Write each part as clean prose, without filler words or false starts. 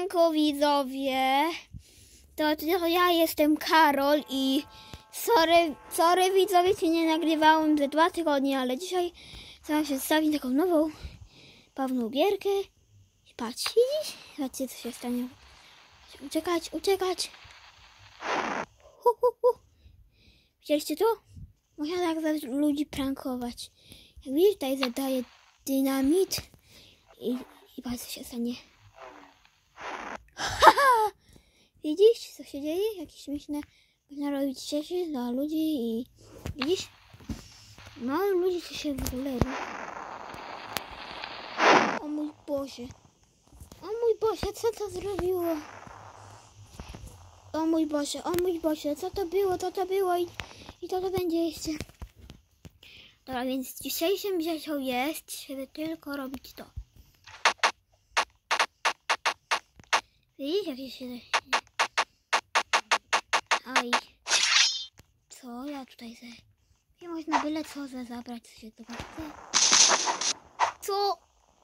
Siemanko widzowie, to ja jestem Karol i sorry widzowie, ci nie nagrywałem ze 2 tygodnie, ale dzisiaj chciałam się zostawić taką nową bawną gierkę. Patrzcie, zobaczcie co się stanie. Uciekać. Widzieliście to? Można tak ludzi prankować. Jak widzisz, tutaj zadaję dynamit i patrz co się stanie. Widzisz co się dzieje? Jakieś śmieszne można robić cieszy dla ludzi i widzisz? Mało ludzi co się w ogóle robi. O mój Boże, co to zrobiło? O mój Boże, co to było i to będzie jeszcze. Dobra, więc dzisiejszym rzeczą jest, żeby tylko robić to. Widzisz, jak się... Aj. Co ja tutaj chcę? Nie można byle co zabrać, co się tylko chce. Co?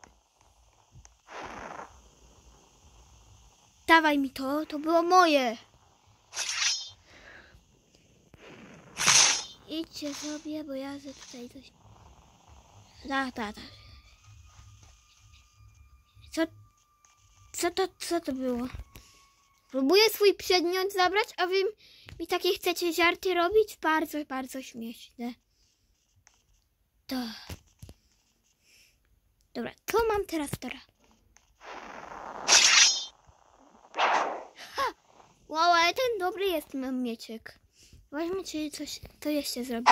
Dawaj mi to było moje. Idźcie sobie, bo ja tutaj coś... Tak. Co to było? Próbuję swój przedmiot zabrać, a wy mi takie chcecie żarty robić? Bardzo śmieszne. Dobra, co mam teraz? Wow, ale ten dobry jest mieczek. Zobaczmy, czy coś to jeszcze zrobi.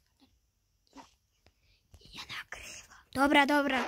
Ja nagrywam. Dobra,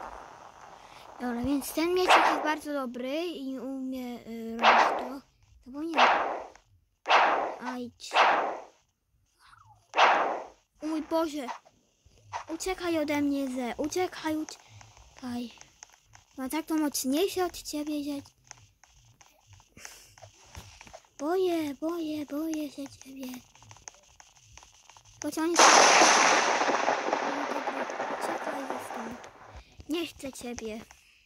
więc ten mieczek jest bardzo dobry i umie robić to. To nie. Ajdź. O mój Boże. Uciekaj ode mnie, Uciekaj. Ma tak to mocniejsze od ciebie, że... Boję się ciebie. Pociągnij. Uciekaj ze stąd. Nie chcę ciebie.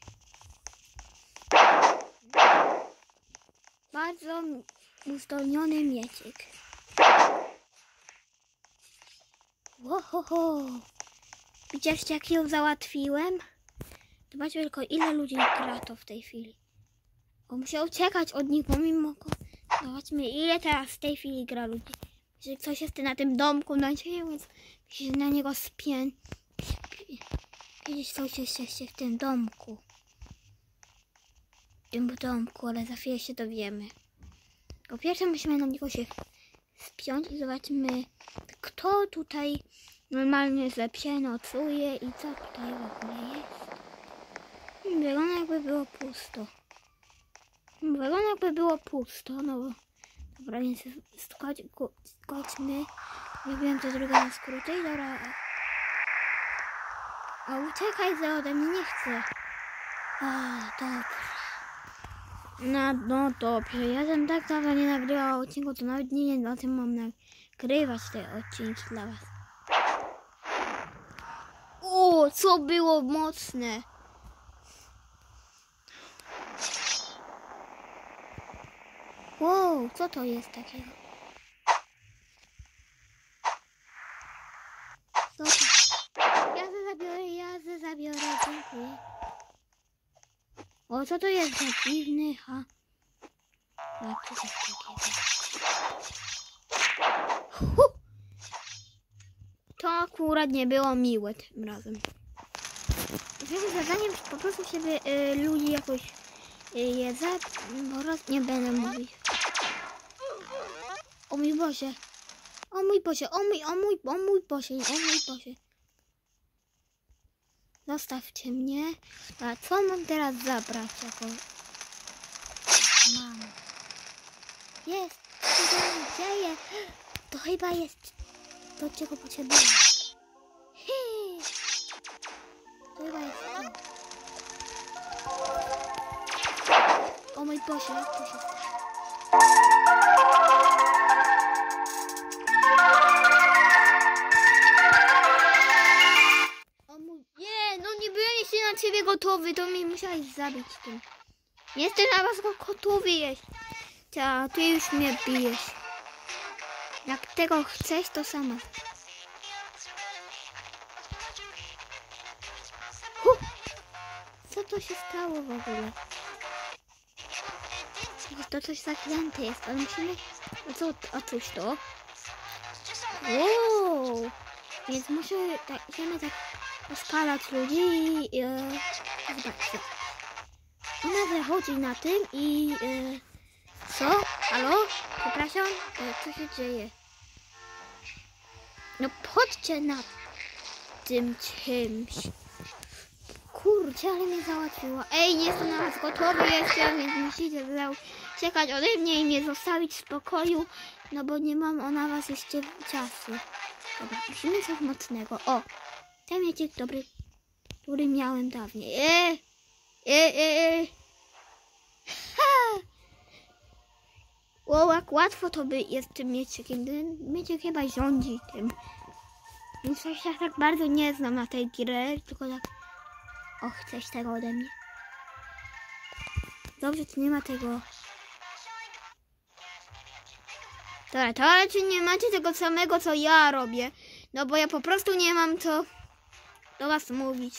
Bardzo uzdolniony mieczek. Łohoho. Widzieliście jak ją załatwiłem? Zobaczcie tylko ile ludzi gra to w tej chwili. On muszę uciekać od nich pomimo... Zobaczmy ile teraz w tej chwili gra ludzi. Jeżeli ktoś jest na tym domku, więc się na niego spię. Widzisz coś jeszcze w tym domku. Ale za chwilę się dowiemy. Po pierwsze musimy na niego się spiąć i zobaczymy kto tutaj normalnie się nocuje i co tutaj w ogóle jest. Wygląda jakby było pusto. No dobra, więc skoczmy. Nie wiem co druga na skróty i dobra. A uciekaj ode mnie, nie chcę. Dobra. No dobrze, ja tam tak dawno nie nagrywała odcinku, to nawet nie wiem o tym mam nagrywać te odcinki dla was. O, co było mocne. Wow, co to jest takiego? Co to? Ja se zabiorę, dziękuję. O, co to jest za dziwny, Jak to jest takiego? To akurat nie było miłe tym razem. Tym zadaniem po prostu sobie ludzi jakoś nie będę mówić. O mój Boże. Zostawcie mnie. A co mam teraz zabrać? Mam. Jest. Co się dzieje? To chyba jest to, czego potrzebuję. To chyba jest to. O mój Boże, jak to się stało? Nie, no nie byłem jeszcze na ciebie gotowy, to mnie musiałeś zabić tym. Nie chcę na was gotowy jeść. Ta, ty już mnie bijesz. Jak tego chcesz, to sama. Co to się stało w ogóle? To coś zaklęte jest, ale musimy... Otwórz to. Wow. Więc musimy tak rozpalać ludzi i... zobaczcie. Ona wychodzi na tym i... co? Halo? Przepraszam? Co się dzieje? No chodźcie na tym czymś. Kurczę, ale mnie załatwiło. Ej, nie jestem na was gotowy jeszcze, więc musicie czekać ode mnie i mnie zostawić w spokoju, no bo nie mam na was jeszcze czasu. Dobra, musimy coś mocnego. O, ten miecik dobry, który miałem dawniej. Ha! Wow, jak łatwo to jest tym mieczykiem. Ten mieczek chyba rządzi tym. Więc ja się tak bardzo nie znam na tej grze, tylko tak... O, chcesz tego ode mnie? Dobrze, tu nie ma tego. Dobra, to ale czy nie macie tego samego, co ja robię? No bo ja po prostu nie mam co do was mówić.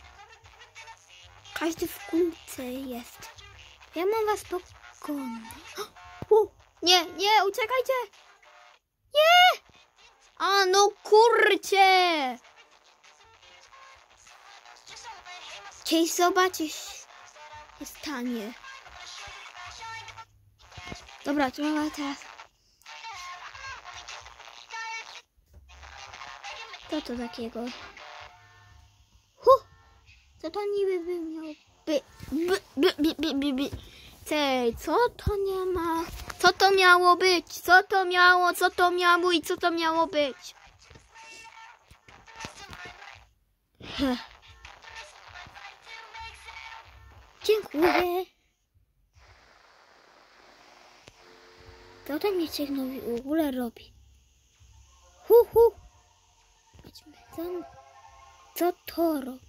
Każdy w kulce jest. Ja mam was pokonać. Nie, nie, uciekajcie! Nie! A no kurcie! Cześć, zobaczysz, się stanie. Dobra, trzeba teraz. Co to takiego? Co to niby by miało być? Cej, co to nie ma? Co to miało być? Co to miało i co to miało być? Dziękuję. Co ten mieczek w ogóle robi? Co to robi?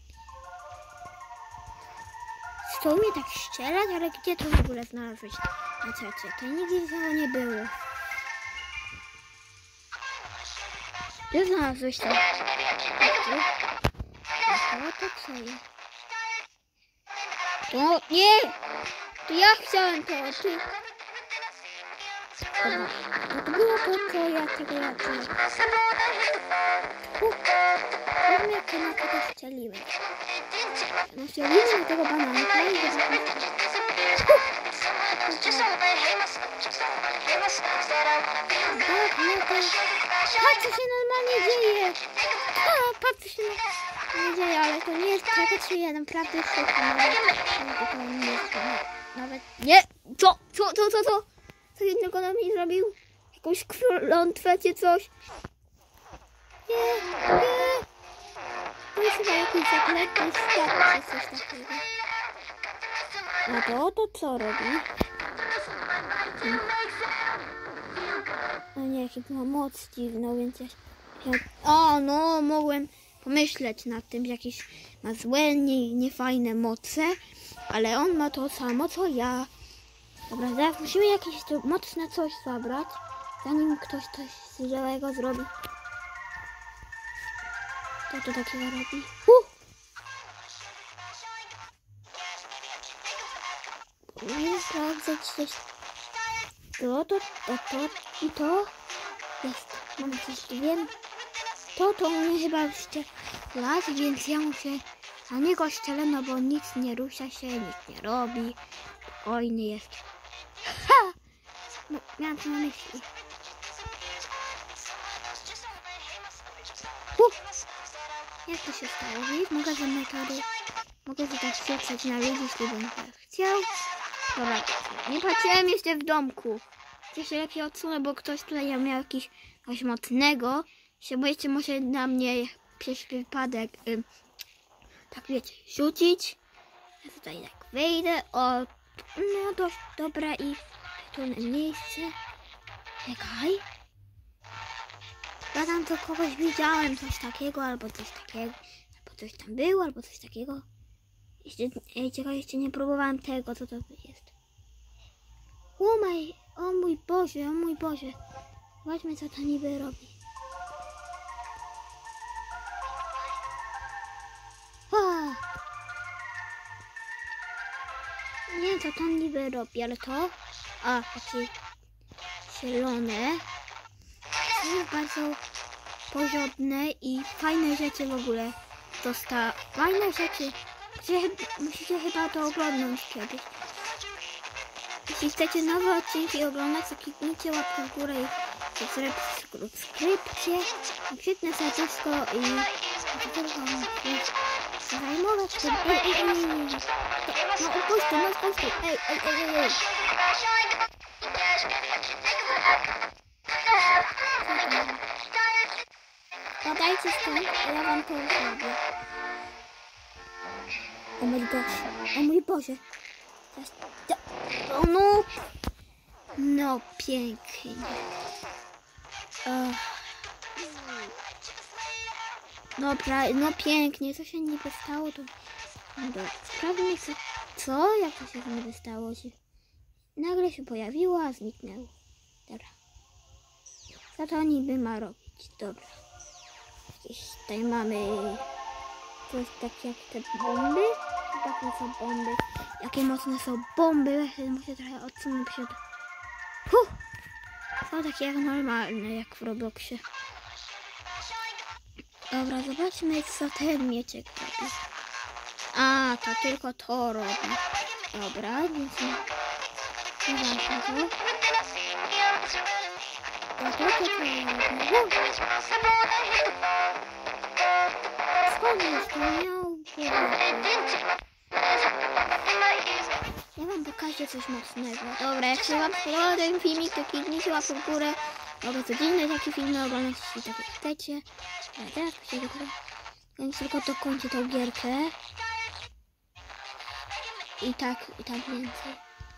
Chcą mnie tak strzelać, ale gdzie to w ogóle znalazłeś? Na czacie, to nigdy tego nie było. Gdzie znalazłeś to? To co jest? To nie! To ja chciałem to, ty. To było to, co ja tego ja czułem. Nie wiem, jak na tego strzeliłem. No strzeliłem na tego bananka i patrz, co się normalnie dzieje! Patrz, co się nie dzieje, ale to nie jest tego, co ja naprawdę szukam. Nawet nie! Co? Co jednego na mnie zrobił? Jakąś klątwę czy coś? Nie! To jest chyba jakiś zaklęty świat czy coś takiego. No to co robi? No nie, chyba moc dziwną, więc ja... O, no, mogłem pomyśleć nad tym, że jakieś ma złe, niefajne moce, ale on ma to samo, co ja. Dobra, zaraz musimy jakieś to mocne coś zabrać, zanim ktoś coś złego zrobi. Co to takiego robi? Nie sprawdzę coś. To i to jest. Mam coś tu wiem. To mnie chyba już lat, więc ja muszę na niego strzelę, no bo nic nie rusza się, nic nie robi. Spokojny jest. Ha! No, miałam to na myśli. Jak to się stało? Mogę za metody. Mogę tutaj świecać na ludzi, jeśli bym tak chciał. Dobra, nie patrzyłem jeszcze w domku. Jeszcze lepiej odsunę, bo ktoś tutaj miał coś mocnego. Bo jeszcze może na mnie przez wypadek tak wiecie, rzucić. Ja tutaj tak wejdę. O, no dość dobra i tu miejsce. Czekaj. Ja tam to kogoś widziałem, coś takiego, albo coś takiego. Albo coś tam było, albo coś takiego. Jeszcze nie próbowałem tego, co to jest. O mój Boże, o mój Boże. Zobaczmy, co to niby robi. Nie wiem, co to niby robi, ale to... takie zielone. To jest bardzo porządne i fajne rzeczy w ogóle. Fajne rzeczy. Musicie chyba to oglądać kiedyś. Jeśli chcecie nowe odcinki oglądać, to kliknijcie łapkę w górę i subskrypcję, kliknę serduszko i zajmować tym. No odpuśćcie, ej. Podajcie stąd, a ja wam to zrobię. O mój Boże. No pięknie. Dobra, no pięknie. Co się niby stało, to... Sprawdźmy co? Jak to się niby stało? Nagle się pojawiło, a zniknęło. Dobra. Co to niby ma robić? Dobra. Jakieś tutaj mamy... Coś takie jak te bomby. Takie są bomby. Jakie mocne są bomby. Muszę trochę odsunąć przed... To takie jak normalne, jak w Robloxie. Dobra, zobaczmy, co ten mieczek robi. A, to tylko to robi. Dobra, więc... Zobaczmy to. To tylko to robi. Skąd już to miał? Ja wam pokażę coś mocnego. Dobra, jak się wam podoba ten filmik, to kliknijcie łapkę w górę. Mogę codziennie takie filmy oglądać, jeśli tak chcecie. A teraz więc tylko dokończę tą gierkę. I tak więcej.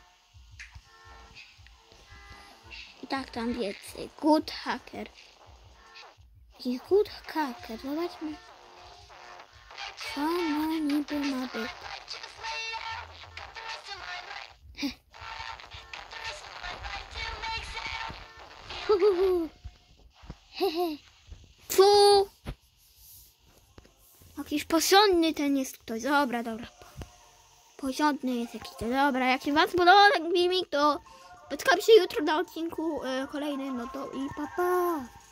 I tak tam więcej. Good hacker. Jakiś good hacker. Zobaczmy. Co ma niby ma być. Hehe. Fu! Jakiś porządny ten jest ktoś. Dobra. Porządny jest jakiś to. Dobra, jak się wam podobał ten filmik, to spotkam się jutro na odcinku kolejnym. No to i pa.